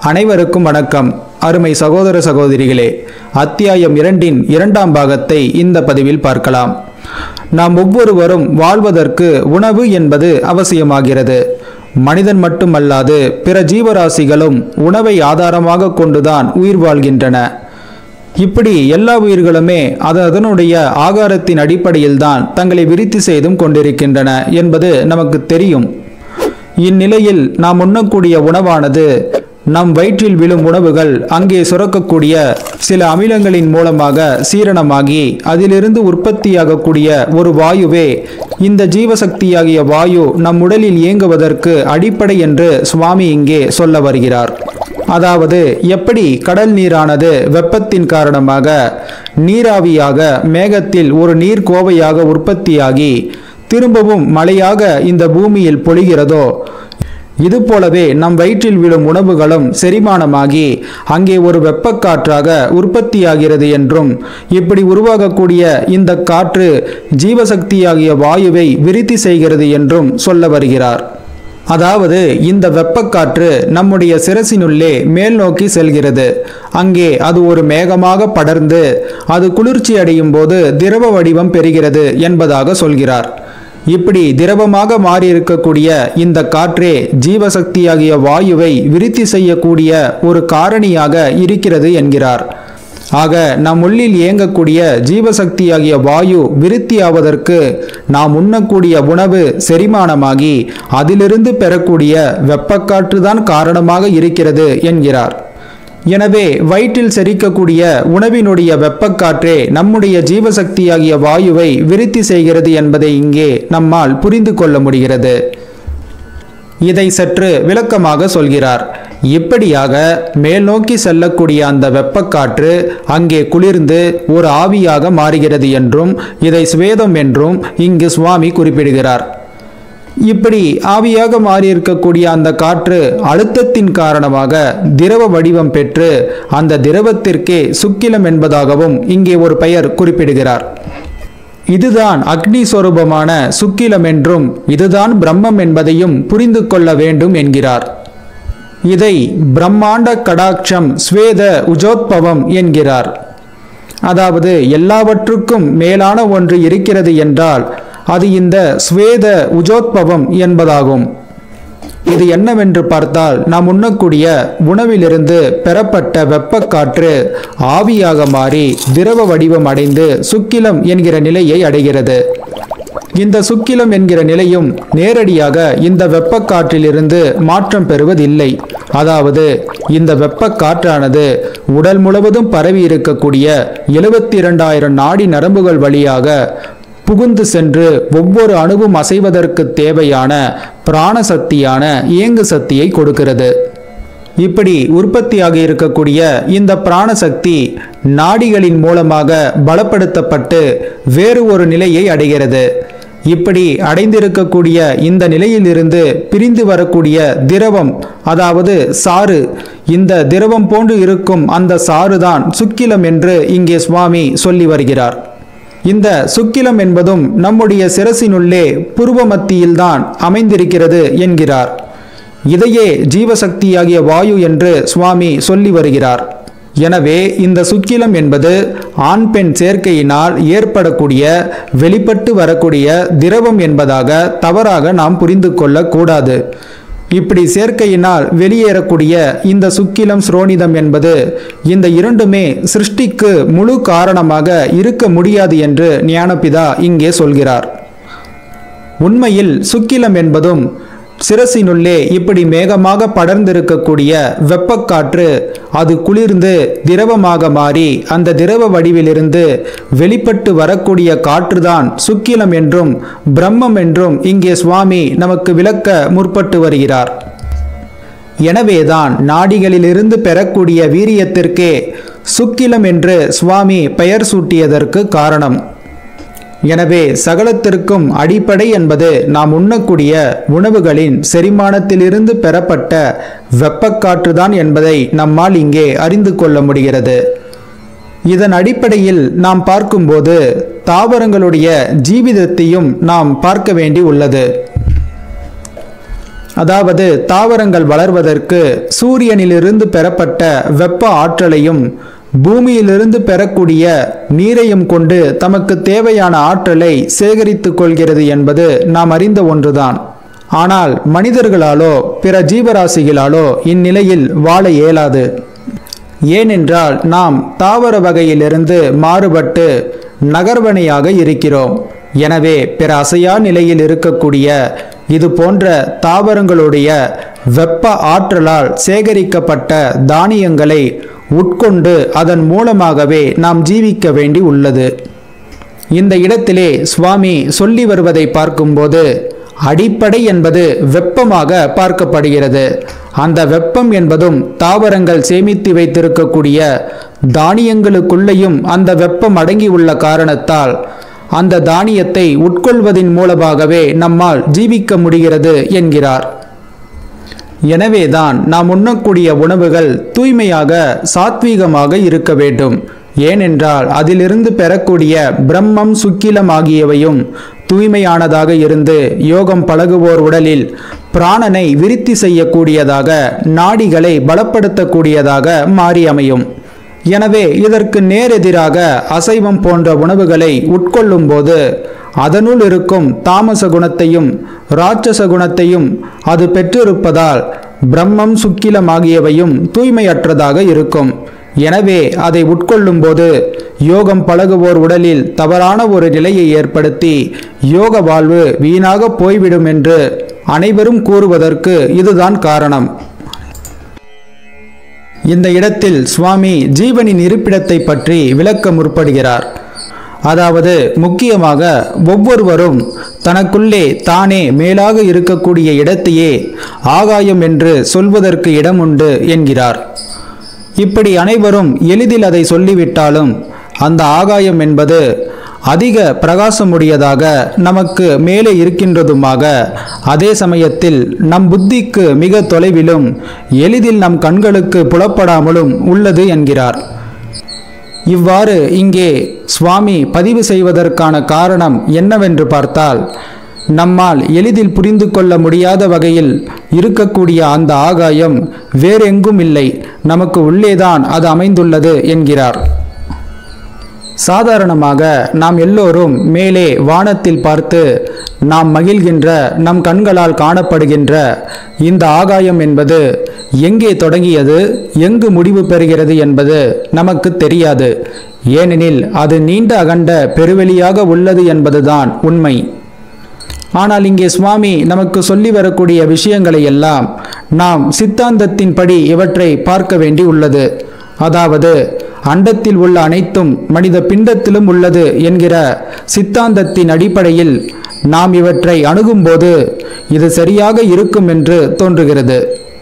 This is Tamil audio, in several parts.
அனைவருக்கும் வணக்கம். அருமை சகோதர சகோதரிகளே, அத்தியாயம் 2 இரண்டாம் பாகத்தை இந்த பதிவில் பார்க்கலாம். நாம் ஒவ்வொருவரும் வாழ்வதற்கு உணவு என்பது அவசியமாகிறது. மனிதன் மட்டுமல்லாது பிற ஜீவராசிகளும் உணவை ஆதாரமாக கொண்டுதான் உயிர் வாழ்கின்றன. இப்படி எல்லா உயிர்களுமே அதனுடைய ஆகாரத்தின் அடிப்படையில்தான் தங்களை விருத்தி செய்தும் கொண்டிருக்கின்றன என்பது நமக்கு தெரியும். இந்நிலையில் நாம் உண்ணக்கூடிய உணவானது நம் வயிற்றில் விழும் உணவுகள் அங்கே சுரக்கக்கூடிய சில அமிலங்களின் மூலமாக சீரணமாகி அதிலிருந்து உற்பத்தியாகக்கூடிய ஒரு வாயுவே இந்த ஜீவசக்தியாகிய வாயு நம் உடலில் இயங்குவதற்கு அடிப்படை என்று சுவாமி இங்கே சொல்ல வருகிறார். அதாவது எப்படி கடல் நீரானது வெப்பத்தின் காரணமாக நீராவியாக மேகத்தில் ஒரு நீர் கோவையாக உற்பத்தியாகி திரும்பவும் மழையாக இந்த பூமியில் பொழிகிறதோ, இதுபோலவே நம் வயிற்றில் விழும் உணவுகளும் செரிமானமாகி அங்கே ஒரு வெப்பக்காற்றாக உற்பத்தியாகிறது என்றும், இப்படி உருவாகக்கூடிய இந்த காற்று ஜீவசக்தியாகிய வாயுவை விருத்தி செய்கிறது என்றும் சொல்ல வருகிறார். அதாவது இந்த வெப்பக்காற்று நம்முடைய சிரசினுள்ளே மேல் நோக்கி செல்கிறது. அங்கே அது ஒரு மேகமாக படர்ந்து அது குளிர்ச்சி அடையும் போது திரவ வடிவம் பெறுகிறது என்பதாக சொல்கிறார். இப்படி திரவமாக மாறியிருக்கக்கூடிய இந்த காற்றே ஜீவசக்தியாகிய வாயுவை விருத்தி செய்யக்கூடிய ஒரு காரணியாக இருக்கிறது என்கிறார். ஆக நம் உள்ளில் இயங்கக்கூடிய ஜீவசக்தியாகிய வாயு விருத்தி ஆவதற்கு நாம் உண்ணக்கூடிய உணவு செரிமானமாகி அதிலிருந்து பெறக்கூடிய வெப்பக்காற்றுதான் காரணமாக இருக்கிறது என்கிறார். எனவே வயிற்றில் செரிக்கக்கூடிய உணவினுடைய வெப்பக்காற்றே நம்முடைய ஜீவசக்தியாகிய வாயுவை விருத்தி செய்கிறது என்பதை இங்கே நம்மால் புரிந்து கொள்ள முடிகிறது. இதை சற்று விளக்கமாக சொல்கிறார். இப்படியாக மேல் நோக்கி செல்லக்கூடிய அந்த வெப்பக்காற்று அங்கே குளிர்ந்து ஒரு ஆவியாக மாறுகிறது என்றும் இதை ஸ்வேதம் என்றும் இங்கு சுவாமி குறிப்பிடுகிறார். இப்படி ஆவியாக மாறியிருக்கக்கூடிய அந்த காற்று அழுத்தத்தின் காரணமாக திரவ வடிவம் பெற்று அந்த திரவத்திற்கே சுக்கிலம் என்பதாகவும் இங்கே ஒரு பெயர் குறிப்பிடுகிறார். இதுதான் அக்னி சொரூபமான சுக்கிலம் என்றும் இதுதான் பிரம்மம் என்பதையும் புரிந்து கொள்ள வேண்டும் என்கிறார். இதை பிரம்மாண்ட கடாட்சம் ஸ்வேத உஜோத்பவம் என்கிறார். அதாவது எல்லாவற்றுக்கும் மேலான ஒன்று இருக்கிறது என்றால் அது இந்த ஸ்வேத உஜோத்பவம் என்பதாகும். இது என்னவென்று பார்த்தால், நாம் உண்ணக்கூடிய உணவிலிருந்து பெறப்பட்ட வெப்பக்காற்று ஆவியாக மாறி திரவ வடிவம் அடைந்து சுக்கிலம் என்கிற நிலையை அடைகிறது. இந்த சுக்கிலம் என்கிற நிலையும் நேரடியாக இந்த வெப்பக்காற்றிலிருந்து மாற்றம் பெறுவதில்லை. அதாவது இந்த வெப்பக்காற்றானது உடல் முழுவதும் பரவி இருக்கக்கூடிய 72,000 நாடி நரம்புகள் வழியாக புகுந்து சென்று ஒவ்வொரு அணுவும் அசைவதற்கு தேவையான பிராணசக்தியான இயங்கு சக்தியை கொடுக்கிறது. இப்படி உற்பத்தியாக இருக்கக்கூடிய இந்த பிராணசக்தி நாடிகளின் மூலமாக பலப்படுத்தப்பட்டு வேறு ஒரு நிலையை அடைகிறது. இப்படி அடைந்திருக்கக்கூடிய இந்த நிலையிலிருந்து பிரிந்து வரக்கூடிய திரவம், அதாவது சாறு, இந்த திரவம் போன்று இருக்கும் அந்த சாறுதான் சுக்கிலம் என்று இங்கே சுவாமி சொல்லி வருகிறார். இந்த சுக்கிலம் என்பதும் நம்முடைய சிரசினுள்ளே புருவ மத்தியில்தான் அமைந்திருக்கிறது என்கிறார். இதையே ஜீவசக்தியாகிய வாயு என்று சுவாமி சொல்லி வருகிறார். எனவே இந்த சுக்கிலம் என்பது ஆண் பெண் சேர்க்கையினால் ஏற்படக்கூடிய வெளிப்பட்டு வரக்கூடிய திரவம் என்பதாக தவறாக நாம் புரிந்து கொள்ளக்கூடாது. இப்படி சேர்க்கையினால் வெளியேறக்கூடிய இந்த சுக்கிலம் ஸ்ரோனிதம் என்பது இந்த இரண்டுமே சிருஷ்டிக்கு முழு காரணமாக இருக்க முடியாது என்று ஞானபிதா இங்கே சொல்கிறார். உண்மையில் சுக்கிலம் என்பதும் சிரசினுள்ளே இப்படி மேகமாக படர்ந்திருக்கக்கூடிய வெப்பக்காற்று அது குளிர்ந்து திரவமாக மாறி அந்த திரவ வடிவிலிருந்து வெளிப்பட்டு வரக்கூடிய காற்றுதான் சுக்கிலம் என்றும் பிரம்மம் என்றும் இங்கே சுவாமி நமக்கு விளக்க முற்பட்டு வருகிறார். எனவேதான் நாடிகளிலிருந்து பெறக்கூடிய வீரியத்திற்கே சுக்கிலம் என்று சுவாமி பெயர் சூட்டியதற்கு காரணம். எனவே சகலத்திற்கும் அடிப்படை என்பது நாம் உண்ணக்கூடிய உணவுகளின் செரிமானத்திலிருந்து பெறப்பட்ட வெப்பக்காற்றுதான் என்பதை நம்மால் இங்கே அறிந்து கொள்ள முடிகிறது. இதன் அடிப்படையில் நாம் பார்க்கும்போது தாவரங்களுடைய ஜீவிதத்தையும் நாம் பார்க்க வேண்டி உள்ளது. அதாவது தாவரங்கள் வளர்வதற்கு சூரியனிலிருந்து பெறப்பட்ட வெப்ப ஆற்றலையும் பூமியிலிருந்து பெறக்கூடிய நீரையும் கொண்டு தமக்கு தேவையான ஆற்றலை சேகரித்துக் கொள்கிறது என்பது நாம் அறிந்த ஒன்றுதான். ஆனால் மனிதர்களாலோ பிற ஜீவராசிகளாலோ இந்நிலையில் வாழ இயலாது. ஏனென்றால் நாம் தாவர வகையிலிருந்து மாறுபட்டு நகர்வனையாக இருக்கிறோம். எனவே பிற அசையா நிலையில் இருக்கக்கூடிய இது போன்ற தாவரங்களுடைய வெப்ப ஆற்றலால் சேகரிக்கப்பட்ட தானியங்களை உட்கொண்டு அதன் மூலமாகவே நாம் ஜீவிக்க வேண்டி உள்ளது. இந்த இடத்திலே சுவாமி சொல்லி வருவதை பார்க்கும்போது அடிப்படை என்பது வெப்பமாக பார்க்கப்படுகிறது. அந்த வெப்பம் என்பதும் தாவரங்கள் சேமித்து வைத்திருக்கக்கூடிய தானியங்களுக்குள்ளேயும் அந்த வெப்பம் அடங்கி உள்ள காரணத்தால் அந்த தானியத்தை உட்கொள்வதின் மூலமாகவே நம்மால் ஜீவிக்க முடிகிறது என்கிறார். எனவேதான் நாம் உண்ணக்கூடிய உணவுகள் தூய்மையாக சாத்வீகமாக இருக்க வேண்டும். ஏனென்றால் அதிலிருந்து பெறக்கூடிய பிரம்மம் சுக்கிலம் ஆகியவையும் தூய்மையானதாக இருந்து யோகம் பழகுவோர் உடலில் பிராணனை விருத்தி செய்யக்கூடியதாக, நாடிகளை பலப்படுத்தக்கூடியதாக மாறி அமையும். எனவே இதற்கு நேரெதிராக அசைவம் போன்ற உணவுகளை உட்கொள்ளும் போது அதனுள் இருக்கும் தாமச குணத்தையும் ராட்சச குணத்தையும் அது பெற்றிருப்பதால் பிரம்மம் சுக்கிலம் ஆகியவையும் தூய்மையற்றதாக இருக்கும். எனவே அதை உட்கொள்ளும் போது யோகம் பழகுவோர் உடலில் தவறான ஒரு நிலையை ஏற்படுத்தி யோக வாழ்வு வீணாக போய்விடும் என்று அனைவரும் கூறுவதற்கு இதுதான் காரணம். இந்த இடத்தில் சுவாமி ஜீவனின் இருப்பிடத்தை பற்றி விளக்க முற்படுகிறார். அதாவது முக்கியமாக ஒவ்வொருவரும் தனக்குள்ளே தானே மேலாக இருக்கக்கூடிய இடத்தையே ஆகாயம் என்று சொல்வதற்கு இடம் உண்டு என்கிறார். இப்படி அனைவரும் எளிதில் அதை சொல்லிவிட்டாலும் அந்த ஆகாயம் என்பது அதிக பிரகாசமுடையதாக நமக்கு மேலே இருக்கின்றதுமாக, அதே சமயத்தில் நம் புத்திக்கு மிக தொலைவிலும் எளிதில் நம் கண்களுக்கு புலப்படாமலும் உள்ளது என்கிறார். இவ்வாறு இங்கே சுவாமி பதிவு செய்வதற்கான காரணம் என்னவென்று பார்த்தால், நம்மால் எளிதில் புரிந்து கொள்ள முடியாத வகையில் இருக்கக்கூடிய அந்த ஆகாயம் வேறெங்கும் இல்லை, நமக்கு உள்ளேதான் அது அமைந்துள்ளது என்கிறார். சாதாரணமாக நாம் எல்லோரும் மேலே வானத்தில் பார்த்து நாம் மகிழ்கின்ற, நம் கண்களால் காணப்படுகின்ற இந்த ஆகாயம் என்பது எங்கே தொடங்கியது, எங்கு முடிவு பெறுகிறது என்பது நமக்கு தெரியாது. ஏனெனில் அது நீண்ட அகண்ட பெருவெளியாக உள்ளது என்பதுதான் உண்மை. ஆனால் இங்கே சுவாமி நமக்கு சொல்லி வரக்கூடிய விஷயங்களை எல்லாம் நாம் சித்தாந்தத்தின்படி இவற்றை பார்க்க வேண்டி உள்ளது. அதாவது அண்டத்தில் உள்ள அனைத்தும் மனித பிண்டத்திலும் உள்ளது என்கிற சித்தாந்தத்தின் அடிப்படையில் நாம் இவற்றை அணுகும்போது இது சரியாக இருக்கும் என்று தோன்றுகிறது.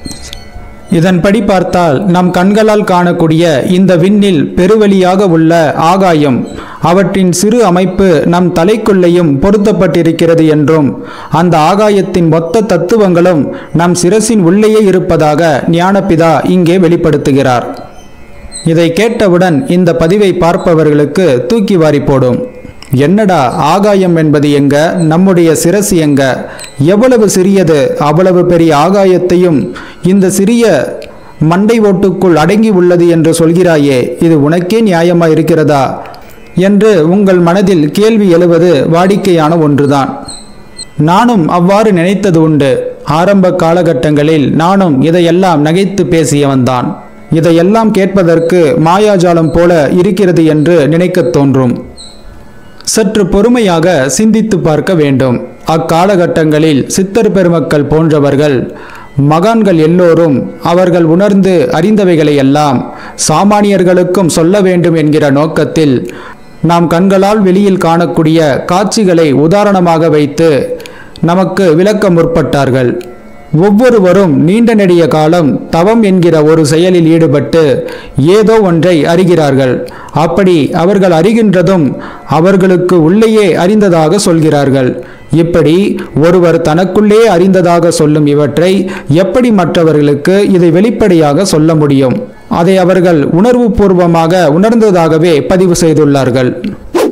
இதன்படி பார்த்தால் நம் கண்களால் காணக்கூடிய இந்த விண்ணில் பெருவெளியாக உள்ள ஆகாயம் அவற்றின் சிறு அமைப்பு நம் தலைக்குள்ளேயும் பொருத்தப்பட்டிருக்கிறது என்றும், அந்த ஆகாயத்தின் மொத்த தத்துவங்களும் நம் சிரசின் உள்ளேயே இருப்பதாக ஞானபிதா இங்கே வெளிப்படுத்துகிறார். இதை கேட்டவுடன் இந்த பதிவை பார்ப்பவர்களுக்கு தூக்கி வாரி போடும். என்னடா ஆகாயம் என்பது எங்க, நம்முடைய சிரசு எங்க, எவ்வளவு சிறியது, அவ்வளவு பெரிய ஆகாயத்தையும் இந்த சிறிய மண்டை ஓட்டுக்குள் அடங்கி உள்ளது என்று சொல்கிறாயே, இது உனக்கே நியாயமா இருக்கிறதா என்று உங்கள் மனதில் கேள்வி எழுவது வாடிக்கையான ஒன்றுதான். நானும் அவ்வாறு நினைத்தது உண்டு. ஆரம்ப காலகட்டங்களில் நானும் இதையெல்லாம் நகைத்து பேசியவன்தான். இதையெல்லாம் கேட்பதற்கு மாயாஜாலம் போல இருக்கிறது என்று நினைக்கத் தோன்றும். சற்று பொறுமையாக சிந்தித்து பார்க்க வேண்டும். அக்காலகட்டங்களில் சித்தர் பெருமக்கள் போன்றவர்கள், மகான்கள் எல்லோரும் அவர்கள் உணர்ந்து அறிந்தவைகளை எல்லாம் சாமானியர்களுக்கும் சொல்ல வேண்டும் என்கிற நோக்கத்தில் நாம் கண்களால் வெளியில் காணக்கூடிய காட்சிகளை உதாரணமாக வைத்து நமக்கு விளக்க முற்பட்டார்கள். ஒவ்வொருவரும் நீண்ட நெடிய காலம் தவம் என்கிற ஒரு செயலில் ஈடுபட்டு ஏதோ ஒன்றை அறிகிறார்கள். அப்படி அவர்கள் அறிகின்றதும் அவர்களுக்கு உள்ளேயே அறிந்ததாக சொல்கிறார்கள். இப்படி ஒருவர் தனக்குள்ளே அறிந்ததாக சொல்லும் இவற்றை எப்படி மற்றவர்களுக்கு இதை வெளிப்படையாக சொல்ல முடியும்? அதை அவர்கள் உணர்வு பூர்வமாக உணர்ந்ததாகவே பதிவு செய்துள்ளார்கள்.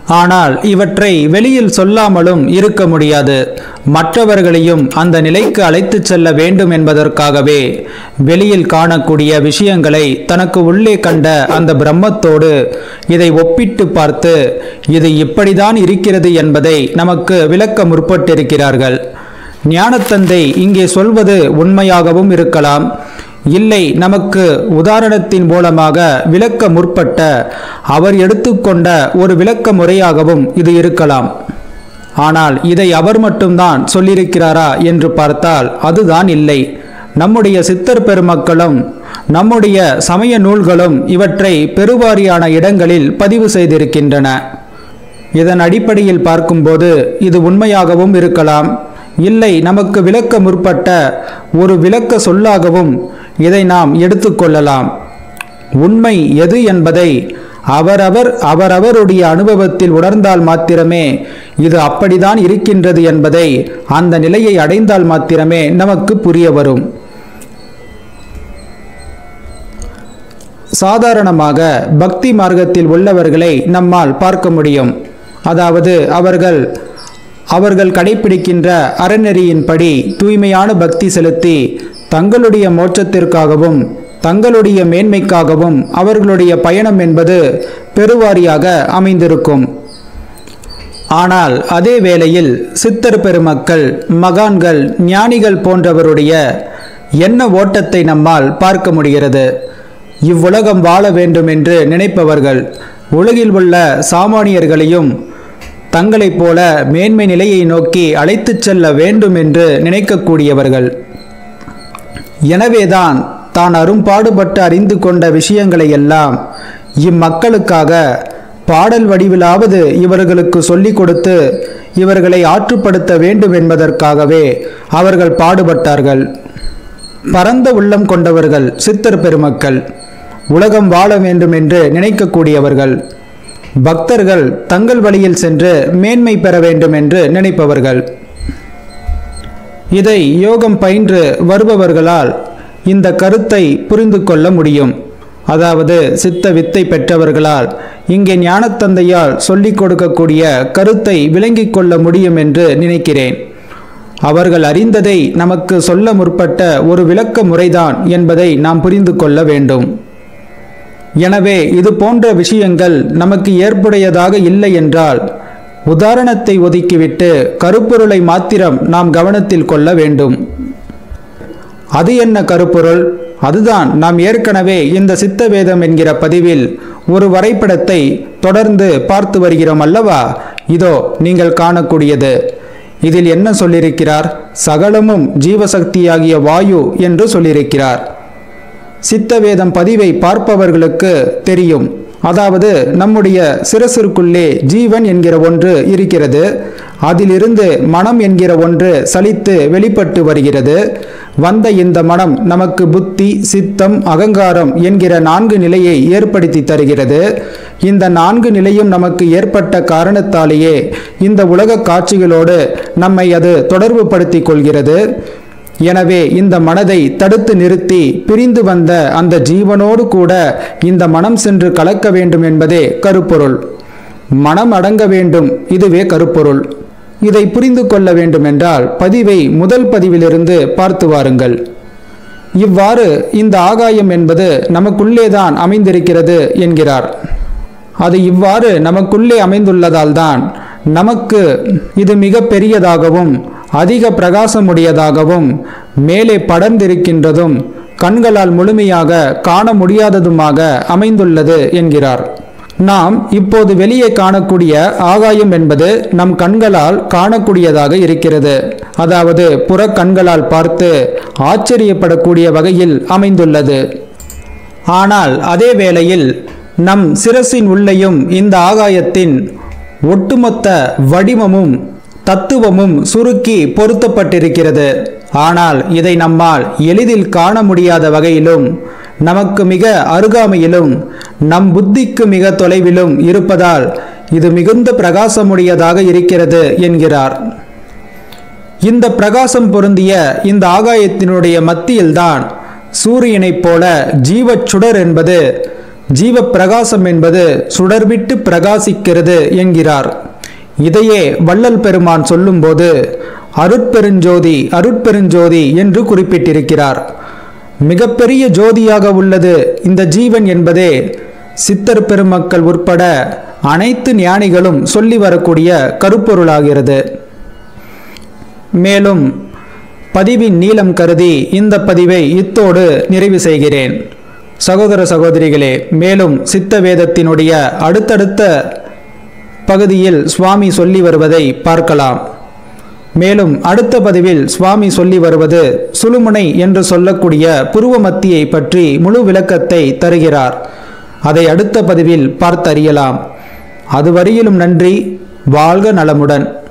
ஆனால் இவற்றை வெளியில் சொல்லாமலும் இருக்க முடியாது. மற்றவர்களையும் அந்த நிலைக்கு அழைத்துச் செல்ல வேண்டும் என்பதற்காகவே வெளியில் காணக்கூடிய விஷயங்களை தனக்கு உள்ளே கண்ட அந்த பிரம்மத்தோடு இதை ஒப்பிட்டு பார்த்து இது இப்படிதான் இருக்கிறது என்பதை நமக்கு விளக்க முற்பட்டிருக்கிறார்கள். ஞானத்தந்தை இங்கே சொல்வது உண்மையாகவும் இருக்கலாம், இல்லை நமக்கு உதாரணத்தின் மூலமாக விளக்க முற்பட்ட அவர் எடுத்துக்கொண்ட ஒரு விளக்க முறையாகவும் இது இருக்கலாம். ஆனால் இதை அவர் மட்டும்தான் சொல்லியிருக்கிறாரா என்று பார்த்தால் அதுதான் இல்லை. நம்முடைய சித்தர் பெருமக்களும் நம்முடைய சமய நூல்களும் இவற்றை பெருவாரியான இடங்களில் பதிவு செய்திருக்கின்றன. இதன் அடிப்படையில் பார்க்கும்போது இது உண்மையாகவும் இருக்கலாம், இல்லை நமக்கு விளக்க முற்பட்ட ஒரு விளக்க சொல்லாகவும் இதை நாம் எடுத்துக்கொள்ளலாம். உண்மை எது என்பதை அவரவருடைய அனுபவத்தில் உணர்ந்தால் மாத்திரமே இது அப்படிதான் இருக்கின்றது என்பதை அந்த நிலையை அடைந்தால் மாத்திரமே நமக்கு புரிய வரும். சாதாரணமாக பக்தி மார்க்கத்தில் உள்ளவர்களை நம்மால் பார்க்க முடியும். அதாவது அவர்கள் கடைபிடிக்கின்ற அறநெறியின்படி தூய்மையான பக்தி செலுத்தி தங்களுடைய மோட்சத்திற்காகவும் தங்களுடைய மேன்மைக்காகவும் அவர்களுடைய பயணம் என்பது பெருவாரியாக அமைந்திருக்கும். ஆனால் அதே வேளையில் சித்தர் பெருமக்கள், மகான்கள், ஞானிகள் போன்றவருடைய எண்ண ஓட்டத்தை நம்மால் பார்க்க முடிகிறது. இவ்வுலகம் வாழ வேண்டும் என்று நினைப்பவர்கள் உலகில் உள்ள சாமானியர்களையும் தங்களைப் போல மேன்மை நிலையை நோக்கி அழைத்துச் செல்ல வேண்டும் என்று நினைக்கக்கூடியவர்கள். எனவேதான் தான் அரும்பாடுபட்டு அறிந்து கொண்ட விஷயங்களை எல்லாம் இம்மக்களுக்காக பாடல் வடிவிலாவது இவர்களுக்கு சொல்லிக் கொடுத்து இவர்களை ஆற்றுப்படுத்த வேண்டும் என்பதற்காகவே அவர்கள் பாடுபட்டார்கள். பரந்த உள்ளம் கொண்டவர்கள் சித்தர் பெருமக்கள், உலகம் வாழ வேண்டும் என்று நினைக்கக்கூடியவர்கள், பக்தர்கள் தங்கள் வழியில் சென்று மேன்மை பெற வேண்டும் என்று நினைப்பவர்கள். இதை யோகம் பயின்று வருபவர்களால் இந்த கருத்தை புரிந்து கொள்ள முடியும். அதாவது சித்த வித்தை பெற்றவர்களால் இங்கே ஞானத்தந்தையால் சொல்லிக் கொடுக்கக்கூடிய கருத்தை விளங்கிக் கொள்ள முடியும் என்று நினைக்கிறேன். அவர்கள் அறிந்ததை நமக்கு சொல்ல முற்பட்ட ஒரு விளக்க முறைதான் என்பதை நாம் புரிந்து கொள்ள வேண்டும். எனவே இது போன்ற விஷயங்கள் நமக்கு ஏற்புடையதாக இல்லை என்றால் உதாரணத்தை ஒதுக்கிவிட்டு கருப்பொருளை மாத்திரம் நாம் கவனத்தில் கொள்ள வேண்டும். அது என்ன கருப்பொருள்? அதுதான் நாம் ஏற்கனவே இந்த சித்த வேதம் என்கிற பதிவில் ஒரு வரைபடத்தை தொடர்ந்து பார்த்து வருகிறோம் அல்லவா? இதோ நீங்கள் காணக்கூடியது. இதில் என்ன சொல்லியிருக்கிறார்? சகலமும் ஜீவசக்தியாகிய வாயு என்று சொல்லியிருக்கிறார். சித்தவேதம் பதிவை பார்ப்பவர்களுக்கு தெரியும். அதாவது நம்முடைய சிரசிற்குள்ளே ஜீவன் என்கிற ஒன்று இருக்கிறது. அதிலிருந்து மனம் என்கிற ஒன்று சலித்து வெளிப்பட்டு வருகிறது. வந்த இந்த மனம் நமக்கு புத்தி, சித்தம், அகங்காரம் என்கிற 4 நிலையை ஏற்படுத்தி தருகிறது. இந்த 4 நிலையும் நமக்கு ஏற்பட்ட காரணத்தாலேயே இந்த உலக காட்சிகளோடு நம்மை அது தொடர்பு படுத்தி கொள்கிறது. எனவே இந்த மனதை தடுத்து நிறுத்தி பிரிந்து வந்த அந்த ஜீவனோடு கூட இந்த மனம் சென்று கலக்க வேண்டும் என்பதே கருப்பொருள். மனம் அடங்க வேண்டும், இதுவே கருப்பொருள். இதை புரிந்து கொள்ள வேண்டும் என்றால் பதிவை முதல் பதிவிலிருந்து பார்த்து வாருங்கள். இவ்வாறு இந்த ஆகாயம் என்பது நமக்குள்ளேதான் அமைந்திருக்கிறது என்கிறார். அது இவ்வாறு நமக்குள்ளே அமைந்துள்ளதால் தான் நமக்கு இது மிக பெரியதாகவும் அதிக பிரகாசமுடையதாகவும் மேலே படர்ந்திருக்கின்றதும் கண்களால் முழுமையாக காண முடியாததுமாக அமைந்துள்ளது என்கிறார். நாம் இப்போது வெளியே காணக்கூடிய ஆகாயம் என்பது நம் கண்களால் காணக்கூடியதாக இருக்கிறது. அதாவது புற கண்களால் பார்த்து ஆச்சரியப்படக்கூடிய வகையில் அமைந்துள்ளது. ஆனால் அதே வேளையில் நம் சிரசின் உள்ளேயும் இந்த ஆகாயத்தின் ஒட்டுமொத்த வடிவமும் தத்துவமும் சுருக்கி பொருத்தப்பட்டிருக்கிறது. ஆனால் இதை நம்மால் எளிதில் காண முடியாத வகையிலும் நமக்கு மிக அருகாமையிலும் நம் புத்திக்கு மிக தொலைவிலும் இருப்பதால் இது மிகுந்த பிரகாசமுடையதாக இருக்கிறது என்கிறார். இந்த பிரகாசம் பொருந்திய இந்த ஆகாயத்தினுடைய மத்தியில்தான் சூரியனைப் போல ஜீவச்சுடர் என்பது ஜீவ பிரகாசம் என்பது சுடர்விட்டு பிரகாசிக்கிறது என்கிறார். இதையே வள்ளல் பெருமான் சொல்லும்போது அருட்பெருஞ்சோதி அருட்பெருஞ்சோதி என்று குறிப்பிட்டிருக்கிறார். மிகப்பெரிய ஜோதியாக உள்ளது இந்த ஜீவன் என்பதே சித்தர் பெருமக்கள் உட்பட அனைத்து ஞானிகளும் சொல்லி வரக்கூடிய கருப்பொருளாகிறது. மேலும் பதிவின் நீளம் கருதி இந்த பதிவை இத்தோடு நிறைவு செய்கிறேன். சகோதர சகோதரிகளே, மேலும் சித்த வேதத்தினுடைய அடுத்தடுத்த பகுதியில் சுவாமி சொல்லி வருவதை பார்க்கலாம். மேலும் அடுத்த பதிவில் சுவாமி சொல்லி வருவது சுழுமுனை என்று சொல்லக்கூடிய புருவ மத்தியை பற்றி முழு விளக்கத்தை தருகிறார். அதை அடுத்த பதிவில் பார்த்தறியலாம். அதுவரையிலும் நன்றி. வாழ்க நலமுடன்.